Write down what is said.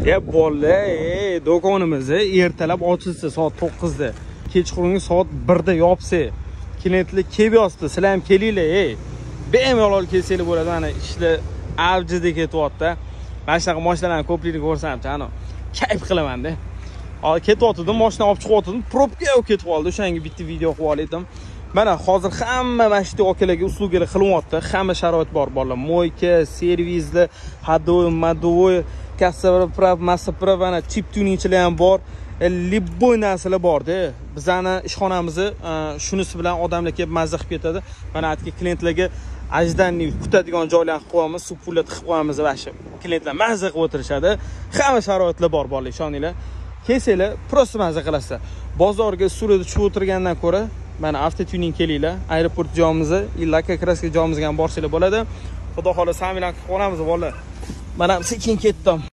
bola, do'konimiz ertalab ochilsa soat 9 da, kechqurungi soat 1 da yopsa, klientlar kelib yotdi, sizlar ham kelinglar, bemalol kelsanglar bo'ladi. Mana ishlar avjida ketyapti. Mana shunaqa mashinalarni ko'pligini ko'rsamchi, ana kayf qilaman-da. Hozir ketyaptim, mashina olib chiqyaptim, probka ketib qoldi. O'shanga bitta video qilib oldim. Mana hozir hamma mashina akalarga uslugalar qilyapti. Hamma sharoit bor bolalar. Moyka, servislar, hadoy, madoy, kassaprab, massaprab, ana chip tuningchilar ham bor. Libboy narsalar bor-da. Bizani ishxonamizni shunisi bilan odamlar kelib mazza qilib ketadi. Mana aytgan klientlarga ajdanni kutadigan joylarni qilib qo'yamiz, suv pullat qilib qo'yamiz va shu klientlar mazza qilib o'tirishadi. Hamma sharoitlar bor bolalar, ishoninglar. Kelsanglar, prosta mazza qilasizlar. Bozorga surida tushib o'tirgandan ko'ra, mana avtotuning kelinglar. Aeroport joyimizni, Illaka kraska joyimizga ham borsanglar bo'ladi. Xudo xohlasa, hammalarni qilib qo'yamiz bolalar. Mana sekin ketdim.